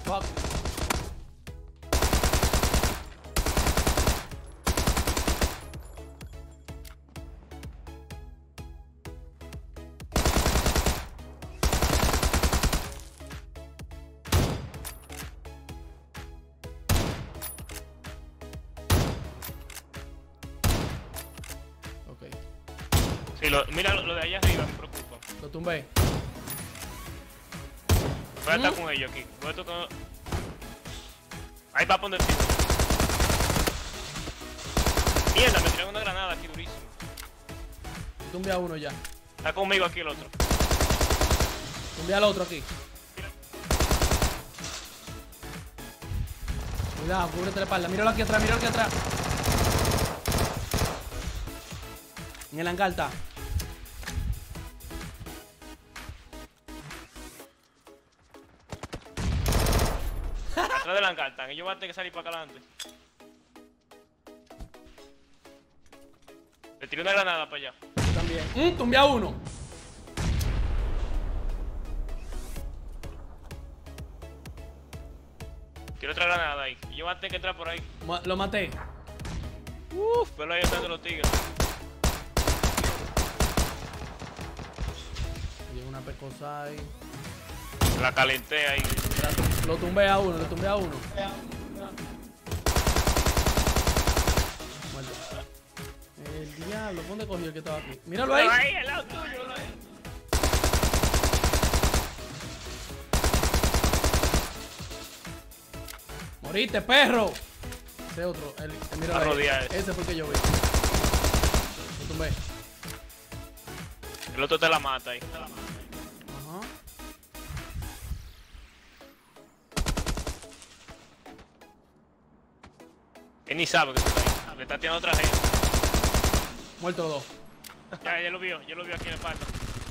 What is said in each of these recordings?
Fuck. Sí, mira lo de allá arriba, me preocupa. Lo tumbé. Voy a estar con ellos aquí. Voy a tocar. Ahí va a poner el piso. Mierda, me tiraron una granada aquí durísimo. Tumbé a uno ya. Está conmigo aquí el otro. Tumbé al otro aquí. Cuidado, cúbrete la espalda. Míralo aquí atrás, míralo aquí atrás. En el hangar está. Atrás del hangar están. Ellos van a tener que salir para acá adelante. Le tiré una granada para allá. Yo también. Tumbé a uno. Tiré otra granada ahí. Ellos van a tener que entrar por ahí. Lo maté. Pero ahí están de los tigres. Llega una pecosa ahí. La calenté ahí. Lo tumbé a uno, lo tumbé a uno. Muerto. El diablo, ¿dónde cogió el que estaba aquí? Míralo ahí. Ahí, al lado tuyo. Moriste, perro. Ese otro, míralo ahí. Ese fue el que yo vi. Lo tumbé. El otro te la mata ahí. Ajá. Él ni sabe que tú estás ahí. Le está tirando otra gente. Muerto los dos. Ya lo vio aquí en el parque.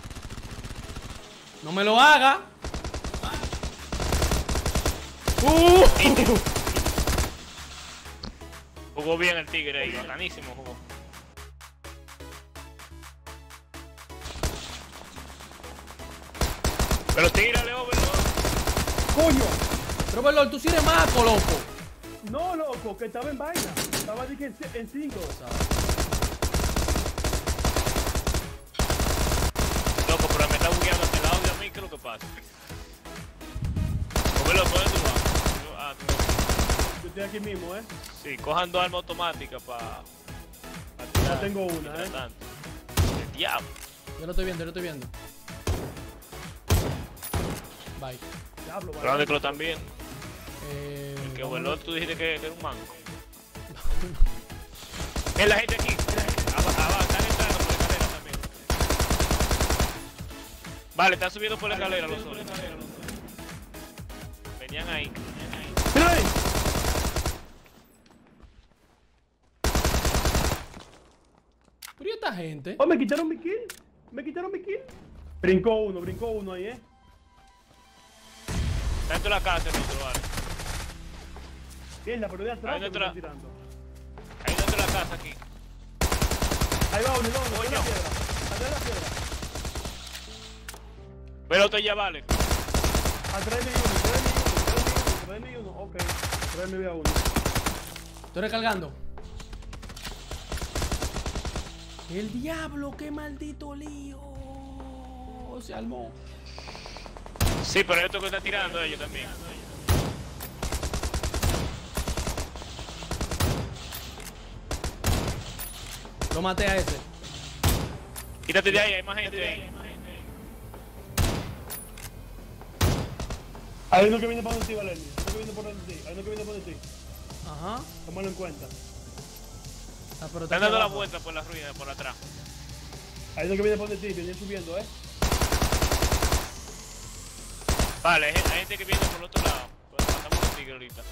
No me lo haga. Jugó bien el tigre ahí, bacanísimo jugó. Pero tírale, Overlord. ¡Coño! Pero Overlord, tú sí eres maco, loco. No, loco, que estaba en vaina. Estaba de que en 5. Loco, pero me está bugueando el audio a mí, ¿qué es lo que pasa? Overlord, ¿dónde tú vas? Yo estoy aquí mismo, ¿eh? Sí, cojan dos armas automáticas para Ya tengo una, ¿eh? El diablo. Yo lo estoy viendo, yo lo estoy viendo. Bye. Diablo, Pero ¿dónde que lo están viendo? Que Que Overlord tú dijiste que era un manco. Mira la gente aquí. Abajo, están entrando por la escalera también. Vale, están subiendo por la escalera los solos. Venían ahí. ¡Mira ahí! Pero ¿y esta gente? ¡Oh, me quitaron mi kill! ¡Me quitaron mi kill! Brincó uno ahí, ¿eh? Está dentro de la casa el otro, vale. Mierda, pero de atrás Ahí que me detrás. están tirando. Ahí dentro de la casa aquí. Ahí va uno, atrás de Coño. la piedra. Atrás de la piedra. Pero otro ya vale. Atrás de mí uno. Ok. Atrás de mí a uno. Estoy recargando. El diablo, qué maldito lío. Se armó. Sí, pero esto que está tirando ellos también. Lo maté a ese. Quítate de ahí, hay más gente ahí. Hay uno que viene para donde ti, Valerio. Hay uno que viene por ti. Ajá. Tómalo en cuenta. Ah, pero Están dando la vuelta por la ruina, por atrás. Hay uno que viene por ti, viene subiendo, ¿eh? Vale, hay gente que viene por el otro lado. Pues matamos a los tigres ahorita.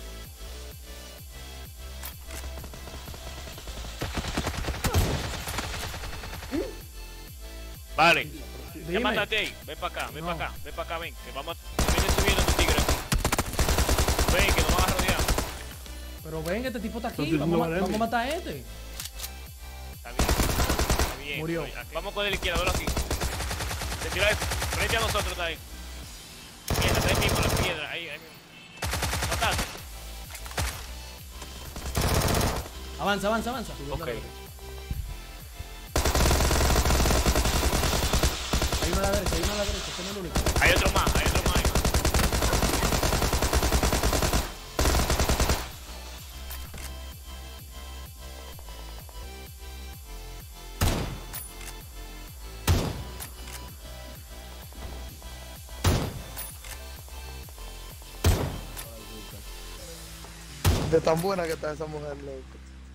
Vale. Ya Dime. mátate ahí. Ven para acá, No. ven. Que vamos a... Viene subiendo tu tigre aquí. Ven, que nos van a rodear. Pero ven, este tipo está aquí. Entonces, Vamos, no, vamos a matar a este. Está bien. Murió. Vamos con el izquierda, velo aquí. Se tira frente a nosotros, está ahí. Mierda, está ahí mismo la piedra. Ahí mismo. mataste? Avanza, avanza, avanza. Ok. Hay uno a la derecha, hay uno a la derecha, este no es el único. Hay otro más, hay otro más. De tan buena que está esa mujer, loco.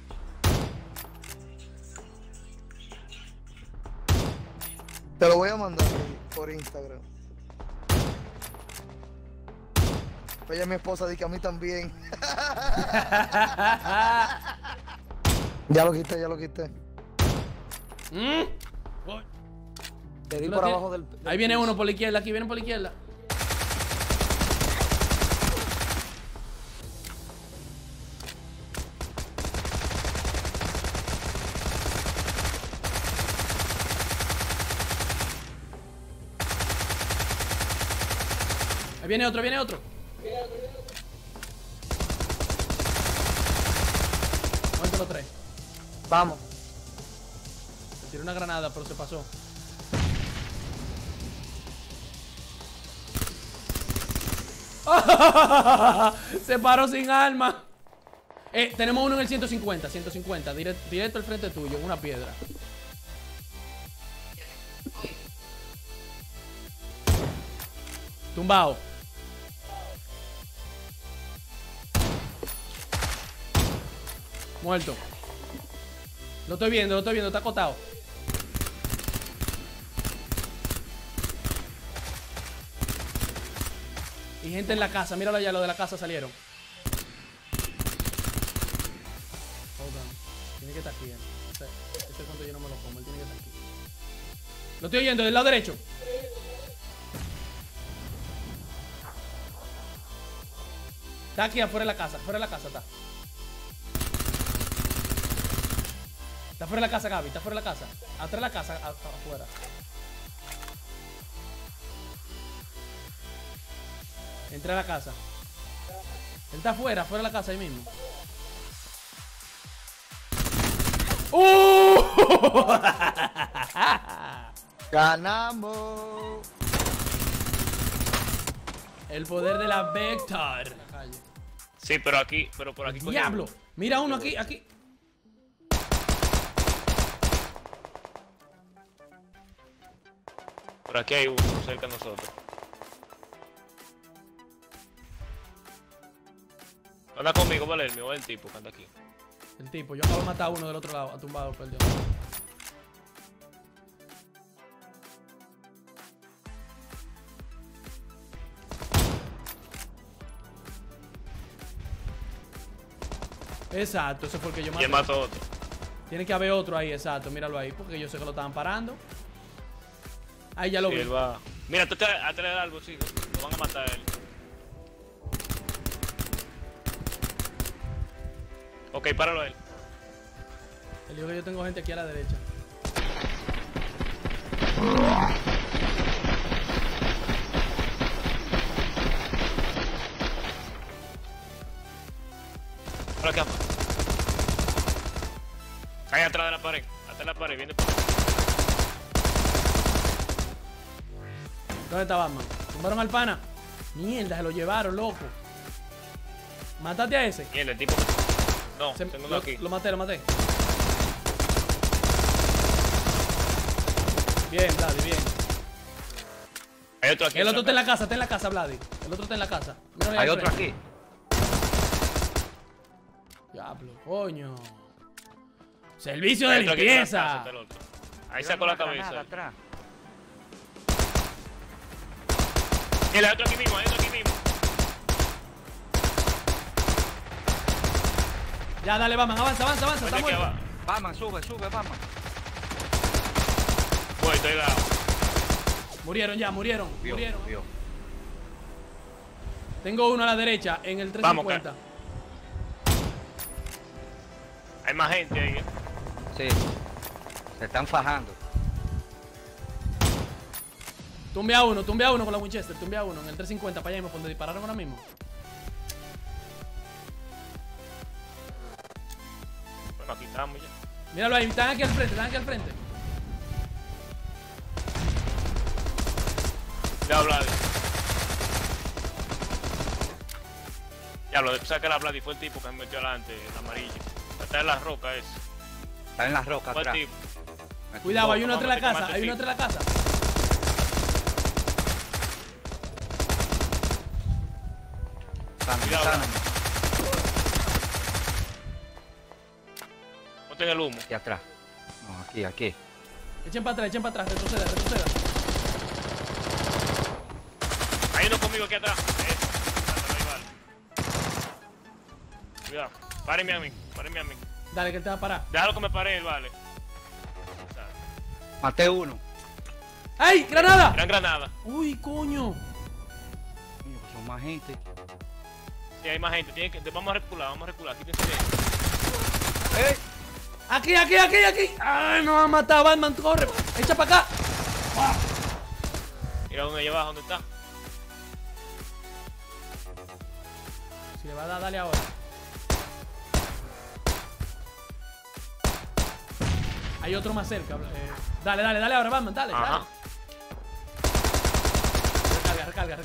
Te lo voy a mandar por Instagram. Ella es mi esposa, dice que a mí también. Ya lo quité, ya lo quité. Te di por abajo del Ahí viene uno por la izquierda, aquí viene por la izquierda. Ahí viene otro, viene otro. Muerto los tres. Vamos. Se tiró una granada, pero se pasó. Se paró sin arma. Tenemos uno en el 150, 150. Directo al frente tuyo, en una piedra. Tumbao. Muerto. Lo estoy viendo, está acotado. Y gente en la casa, míralo allá, los de la casa salieron. Hold on. Tiene que estar aquí, Ese cuento yo no me lo como, él tiene que estar aquí. Lo estoy oyendo, del lado derecho. Está aquí afuera de la casa, está. Está fuera de la casa, Gaby, está fuera de la casa. Atrás de la casa, afuera. Entra a la casa. Él está afuera, fuera de la casa ahí mismo. ¡Ganamos! El poder de la Vector. Sí, pero aquí, por aquí. ¡Diablo! Mira uno aquí, aquí. Por aquí hay uno cerca de nosotros. Anda conmigo, Valermio, o el tipo que anda aquí. El tipo, yo acabo de matar a uno del otro lado, ha tumbado, perdió. Exacto, ese fue el que yo maté. ¿Quién mató otro? Tiene que haber otro ahí, exacto, míralo ahí, porque yo sé que lo estaban parando. Ahí ya lo vi. Él va. Mira, tú atrás del árbol, sí. Lo van a matar a él. Ok, páralo a él. Él dijo que yo tengo gente aquí a la derecha. Por acá. Ahí atrás de la pared. Atrás de la pared, viene por ahí. ¿Dónde está Batman? ¿Tumbaron al pana? Mierda, se lo llevaron, loco. ¿Mataste a ese? Mierda, el tipo. No, tengo uno aquí. Lo maté. Bien, Vladi, bien. Hay otro aquí. El otro está en la casa, Vladi. El otro está en la casa. Míralo ahí Hay al otro frente. aquí. Diablo, coño. Servicio de Hay otro aquí atrás, limpieza. está el otro. Ahí sacó la cabeza. Atrás. Mira, hay otro aquí mismo, Ya, dale, Batman, avanza, está Vete aquí muerto. abajo. Batman, sube, Batman. Voy, estoy dado. Murieron. Vio. Tengo uno a la derecha, en el 350. Hay más gente ahí, Sí. Se están fajando. Tumbe a uno con la Winchester, tumbe a uno en el 350 para allá mismo, donde dispararon ahora mismo. Estamos ya. Míralo ahí, están aquí al frente, están aquí al frente. Ya Vladi. Ya lo saca la Vladi, fue el tipo que me metió adelante, el amarillo. Está en las rocas ese. Está en las rocas Fue el atrás. tipo. Cuidado, hay uno Vamos, atrás de la que te casa, mate hay el uno atrás de la casa. Cuidado, Sáname. Ponte en el humo. Aquí atrás. No, aquí. Echen para atrás, retroceda. Hay uno conmigo aquí atrás. Ahí vale. Cuidado. Párenme a mí. Dale, que él te va a parar. Déjalo que me pare él, vale. Maté uno. ¡Ay, granada! Gran granada. Uy, coño. Coño, pues son más gente. Sí, hay más gente. Vamos a recular. Quítense de ahí. ¡Ey! Aquí. ¡Ay, nos va a matar, Batman! ¡Corre! ¡Echa para acá! Mira dónde llevas, dónde está. Si le va a dar, dale ahora. Hay otro más cerca. Dale ahora, Batman, dale. Ajá. Recarga.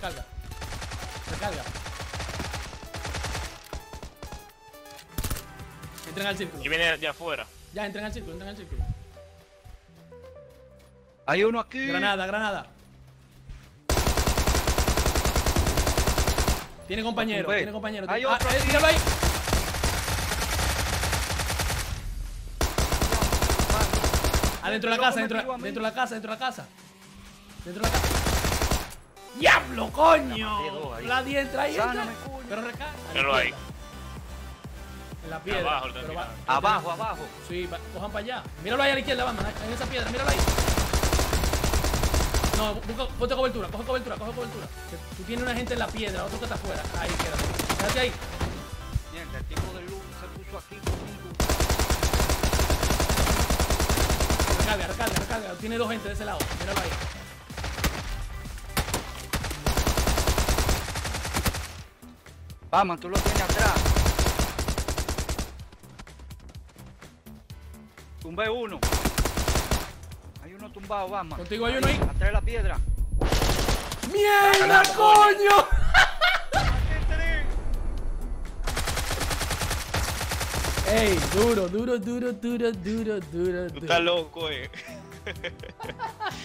Entren al círculo. Y viene de afuera. Ya, entren al círculo. Hay uno aquí. Granada. Tiene compañero. Hay otro aquí. Tíralo ahí. Adentro de la casa, dentro de la casa. ¡Diablo, coño! La entra ahí. Sáname, Pero recarga. Míralo ahí. En la piedra. Abajo, lo pero tengo Abajo. Sí, cojan para allá. Míralo ahí a la izquierda, Batman. En esa piedra, míralo ahí. No, ponte cobertura. Coge cobertura. Tú tienes una gente en la piedra, otro que está afuera. Ahí, quédate ahí. Mierda, el tipo de luz se puso aquí conmigo. Recarga. Tiene dos gente de ese lado. Míralo ahí. Vamos, tú lo tienes atrás. Tumbé uno. Hay uno tumbado, vamos. Contigo hay uno ahí. Atrás de la piedra. ¡Mierda, coño! Ey, duro. Tú estás loco,